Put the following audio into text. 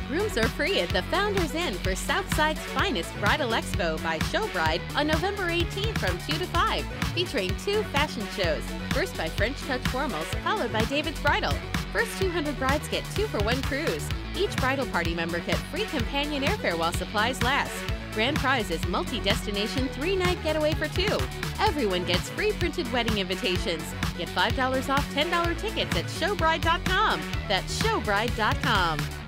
Rooms are free at the Founders Inn for Southside's finest bridal expo by Showbride on November 18th from 2 to 5, featuring 2 fashion shows. First by French Touch Formals, followed by David's Bridal. First 200 brides get 2-for-1 cruise. Each bridal party member gets free companion airfare while supplies last. Grand prize is multi-destination 3-night getaway for 2. Everyone gets free printed wedding invitations. Get $5 off $10 tickets at showbride.com. That's showbride.com.